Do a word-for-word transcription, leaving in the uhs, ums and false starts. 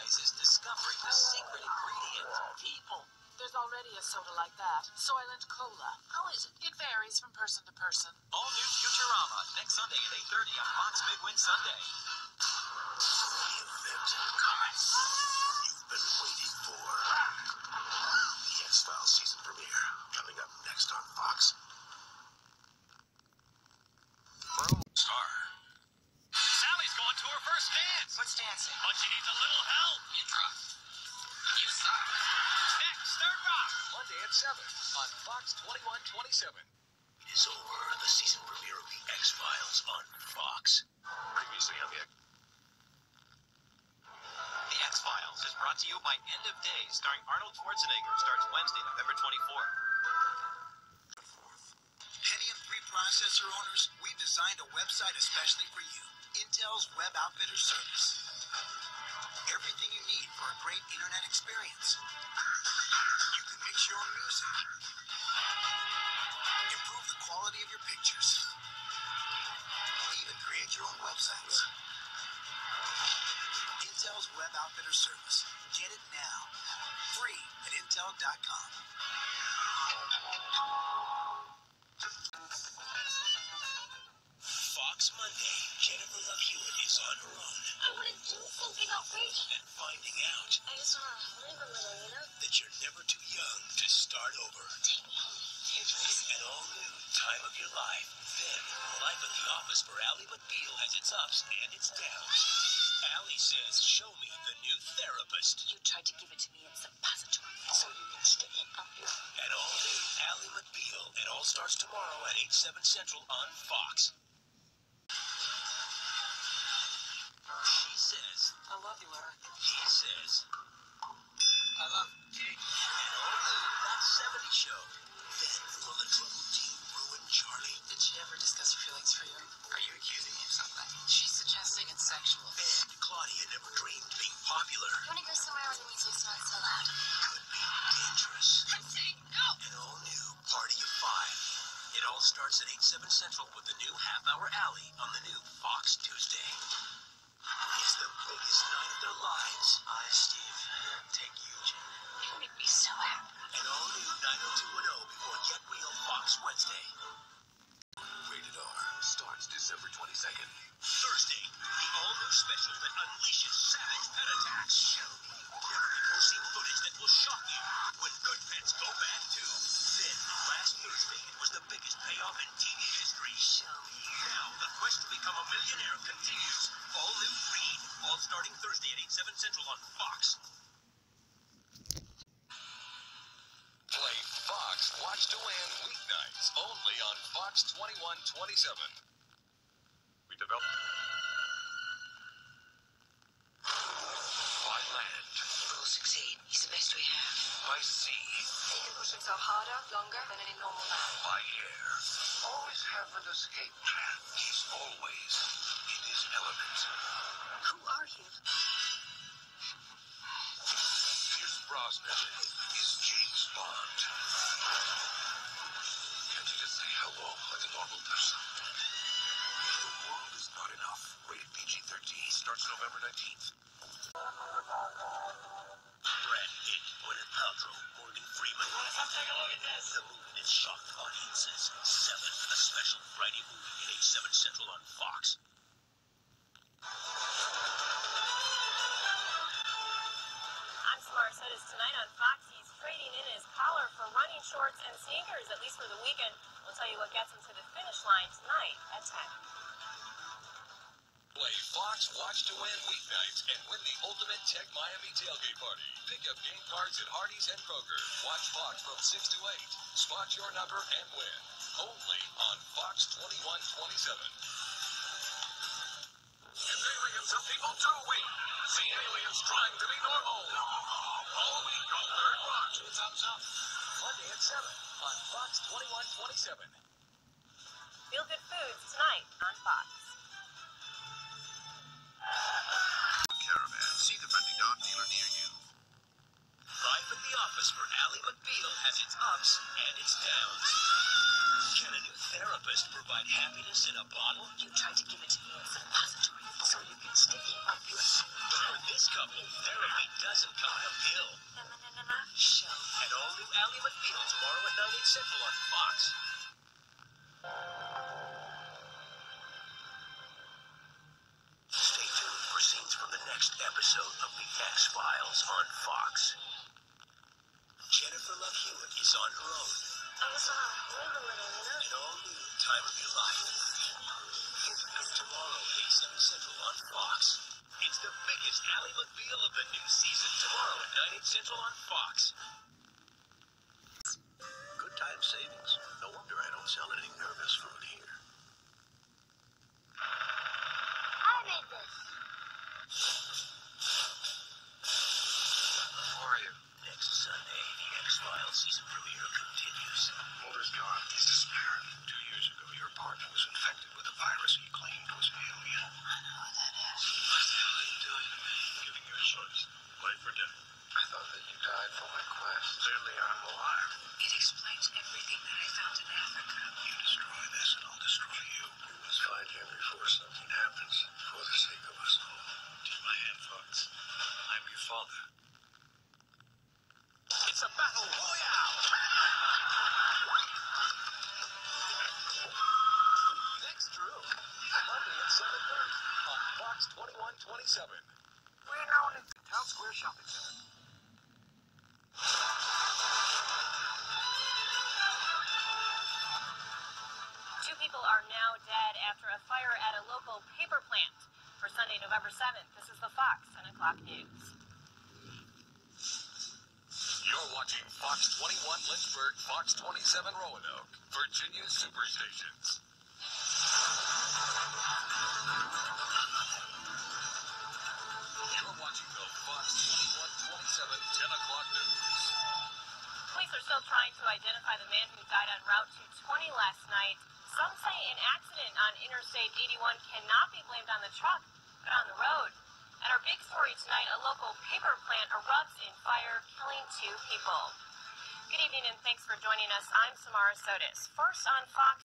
surprise is discovering the secret ingredient, people. There's already a soda like that. Soylent Cola. How is it? It varies from person to person. All new Futurama, next Sunday at eight thirty on Fox Big Win Sunday. The event coming. You've been waiting for. The X-Files season premiere, coming up next on Fox. Star. Sally's going to her first dance. What's dancing? But she needs a little help. Intro. You suck. Next, Third Rock. Monday at seven on Fox twenty-one twenty-seven. It is over. The season premiere of The X-Files on Fox. Previously on the X. The X-Files is brought to you by End of Days, starring Arnold Schwarzenegger. Starts Wednesday, November twenty-fourth. Pentium three processor owners, we've designed a website especially for you. Intel's Web Outfitter Service. Everything you need for a great internet experience. You can mix your own music. Improve the quality of your pictures. Even create your own websites. Intel's Web Outfitter Service. Get it now. Free at intel dot com. Fox Monday. Jennifer Love Hewitt is on her own. I want to do something outrageous. And finding out I just want to live a little, you know? that you're never too young to start over. Take me home. Dear place. An all-new time of your life. Then, life at the office for Ally McBeal has its ups and its downs. Ally says, show me the new therapist. You tried to give it to me in suppository, so you can stick it up your... An all-new Ally McBeal. It all starts tomorrow at eight, seven Central on Fox. She says, I love you, Eric. he says, I love and all new That seventies Show. Then, will the troubled teen ruin Charlie? Did she ever discuss her feelings for you? Are you accusing me of something? She's suggesting it's sexual. And Claudia never dreamed being popular You want to go somewhere where the music's not so loud? could be dangerous. I'm saying no! An all-new Party of Five. It all starts at eight, seven Central with the new half-hour Ally on the new Fox Tuesday. It's the biggest night of their lives. Hi, Steve. Take you, Jim. You make me so happy. An all-new nine oh two one oh before Get Real Fox Wednesday. Rated R starts December twenty-second. Thursday, the all-new special that unleashes savage pet attacks. Never-before-seen footage that will shock you when good pets go bad too. Then, last Thursday, it was the biggest payoff in T V history. Now, the quest to become a millionaire continues. All new Read, all starting Thursday at eight, seven Central on Fox. Play Fox Watch to Win weeknights only on Fox twenty-one twenty-seven. We developed By land, We'll succeed. He's the best we have. by sea, He can push himself harder, longer than any normal man. by air. Always have an escape plan. He's always in his element. Who are you? Pierce Brosnan is James Bond. Can't you just say hello like a normal person? The world is not enough. Rated P G thirteen. Starts November nineteenth. Brad Pitt, Gwyneth Paltrow, Morgan Freeman. Let's take a look at this. The movie that shocked audiences. Seven, a special Friday movie at eight, seven Central on Fox. I'm Smart Sodas tonight on Fox. He's trading in his collar for running shorts and sneakers, at least for the weekend. We'll tell you what gets him to the finish line tonight at ten. Play Fox Watch to Win weeknights and win the ultimate Tech Miami tailgate party. Pick up game cards at Hardee's and Kroger. Watch Fox from six to eight. Spot your number and win. Only on Fox twenty-one twenty-seven. And aliens of people do we. See aliens trying to be normal. All week on Third Rock. Two thumbs up. Monday at seven on Fox twenty-one twenty-seven. Feel Good Foods tonight on Fox. Caravan. See the friendly dog dealer near you. Life at the office for Ally McBeal has its ups and its downs. Can a new therapist provide happiness in a bottle? You tried to give it to me in suppository, so you can stick it up your... For this couple, therapy next episode of The X-Files on Fox. Jennifer Love Hewitt is on her own. I just want to live a little, you know? An all-new time of your life. And tomorrow, eight, seven Central on Fox. It's the biggest Ally McBeal of the new season. Tomorrow at nine, eight Central on Fox. Good time savings. No wonder I don't sell any nervous food here. I made this. How are you? Next Sunday, the X-Files season premiere continues. Mulder's gone. He's disappeared. Two years ago, your partner was infected with a virus he claimed was alien. I know what that is. What the hell are you doing to me? Giving you a choice. Life or death. I thought that you died for my quest. Clearly, I'm alive. It explains everything that I found in Africa. You destroy this, and I'll destroy you. We must find him before something happens. For the sake of us all. Take my hand, Fox. I'm your father. It's a battle royale! Next Drew. Monday at seven thirty on Fox twenty-one twenty-seven. We're now in the Town Square Shopping Center. Two people are now dead after a fire at a local paper plant. For Sunday, November seventh, this is the Fox ten o'clock news. You're watching Fox twenty-one Lynchburg, Fox twenty-seven Roanoke, Virginia's superstations. You're watching the Fox twenty-one twenty-seven ten o'clock news. Police are still trying to identify the man who died on Route two twenty last night. Some say an accident on Interstate eighty-one cannot be blamed on the truck, but on the road. And our big story tonight, a local paper plant erupts in fire, killing two people. Good evening and thanks for joining us. I'm Samara Sotis. First on Fox.